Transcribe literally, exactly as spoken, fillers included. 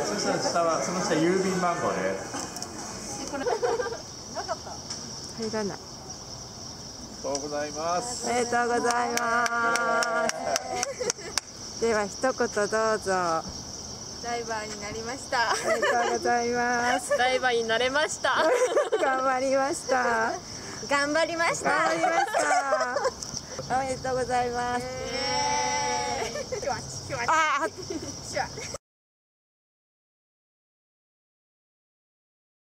そしたら下はその下郵便番号です。 これなかった。 入らない。 ありがとうございます。 ありがとうございます。では一言どうぞ。 ダイバーになりました。 ありがとうございます。 ダイバーになれました。 頑張りました。 頑張りました。 頑張りました。おめでとうございます。 えー、シュワシュワあー。 シュワ。